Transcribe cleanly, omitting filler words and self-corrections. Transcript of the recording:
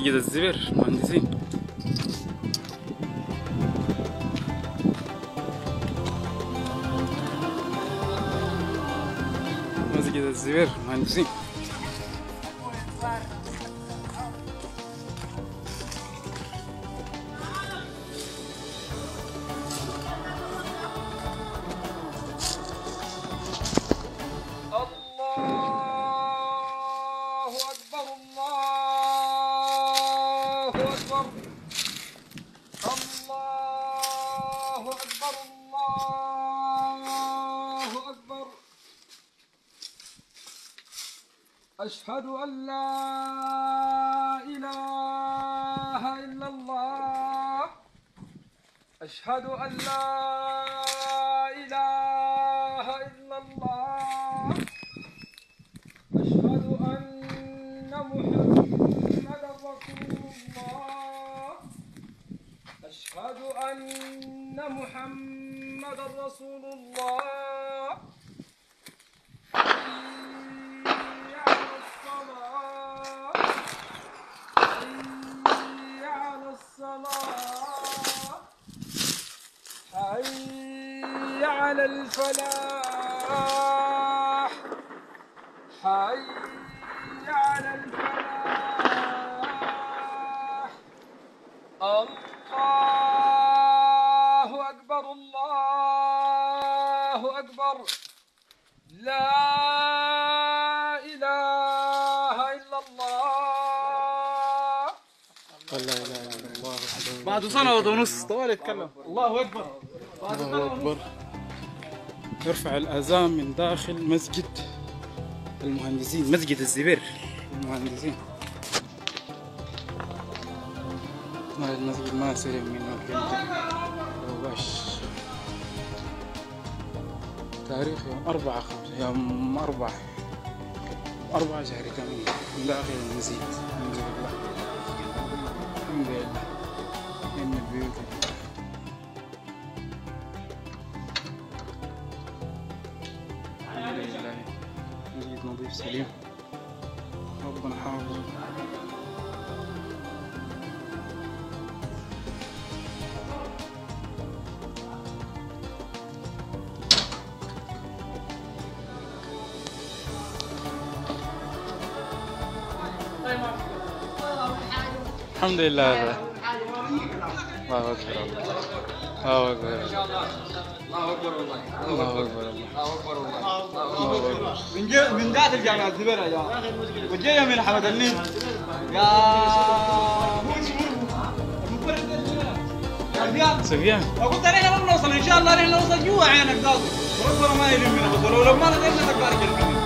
مسجد الزبير المهندسين. مسجد الزبير المهندسين. أشهد أن لا إله إلا الله. أشهد أن لا إله إلا الله. أشهد أن محمدا رسول الله. أشهد أن محمدا رسول الله. حي على الفلاح. حي على الفلاح. الله أكبر الله أكبر. لا إله إلا الله. لا إله إلا الله. بعد سنة ونص طوال يتكلم. الله أكبر. الله أكبر. يرفع الأذان من داخل مسجد المهندسين، مسجد الزبير المهندسين. المسجد ما سلم منه وباش. تاريخ يوم 4/5 يوم 4 شهر 8 من داخل المسجد. الحمد لله الحمد لله إن البيوت مسجد نظيف سليم. ربنا حافظ. الحمد لله. الله أكبر الله أكبر الله أكبر والله. الله أكبر الله أكبر. من ذات الجامعة الزبير يا جماعة. وجاية من حمد النيل. يا سفيان. قلت علينا ما بنوصل إن شاء الله. نحن نوصل جوا عينك قاضي. ربنا ما يلمنا بس ولو ما لقينا نقدر نجرب.